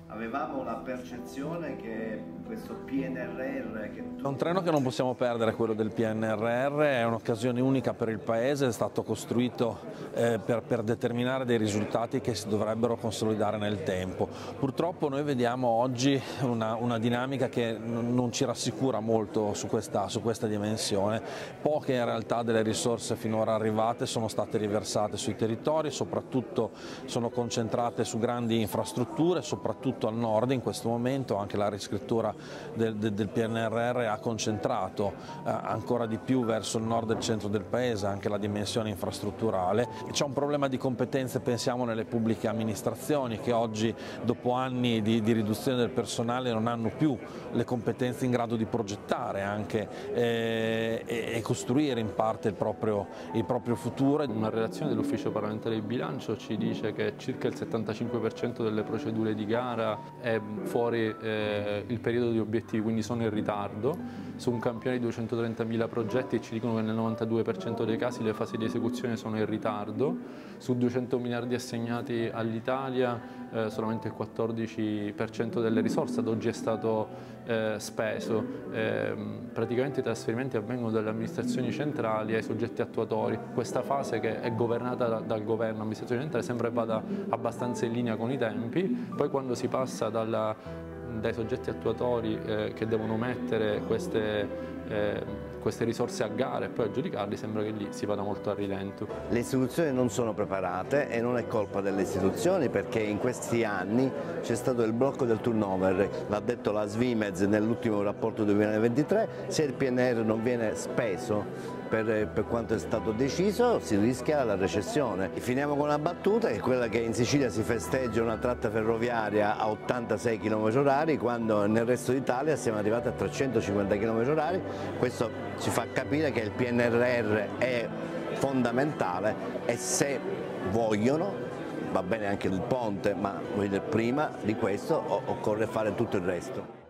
avevamo la percezione che questo PNRR... È un treno che non possiamo perdere, quello del PNRR, è un'occasione unica per il Paese, è stato costruito per determinare dei risultati che si dovrebbero consolidare nel tempo. Purtroppo noi vediamo oggi una dinamica che non ci rassicura molto su questa dimensione. Poche in realtà delle risorse finora arrivate sono state riversate sui territori, soprattutto sono concentrate su grandi infrastrutture, soprattutto al nord in questo momento. Anche la riscrittura del PNRR ha concentrato ancora di più verso il nord e il centro del Paese anche la dimensione infrastrutturale. C'è un problema di competenze, pensiamo, nelle pubbliche amministrazioni, che oggi, dopo anni di riduzione del personale, non hanno più le competenze in grado di progettare anche e costruire in parte il proprio futuro. Una relazione dell'Ufficio parlamentare di bilancio ci dice che circa il 75% delle procedure di gara è fuori il periodo di obiettivi, quindi sono in ritardo. Su un campione di 230.000 progetti ci dicono che nel 92% dei casi le fasi di esecuzione sono in ritardo. Su 200 miliardi assegnati all'Italia solamente il 14% delle risorse ad oggi è stato speso. Praticamente i trasferimenti avvengono dalle amministrazioni centrali ai soggetti attuatori. Questa fase, che è governata dal governo, amministrazione centrale, sembra vada abbastanza in linea con i tempi. Poi quando si passa dai soggetti attuatori che devono mettere queste risorse a gara e poi aggiudicarli, sembra che lì si vada molto a rilento. Le istituzioni non sono preparate e non è colpa delle istituzioni, perché in questi anni c'è stato il blocco del turnover, l'ha detto la Svimez nell'ultimo rapporto 2023, se il PNR non viene speso per quanto è stato deciso si rischia la recessione. Finiamo con una battuta, che è quella che in Sicilia si festeggia una tratta ferroviaria a 86 km/h, quando nel resto d'Italia siamo arrivati a 350 km/h. Questo ci fa capire che il PNRR è fondamentale e se vogliono, va bene anche il ponte, ma prima di questo occorre fare tutto il resto.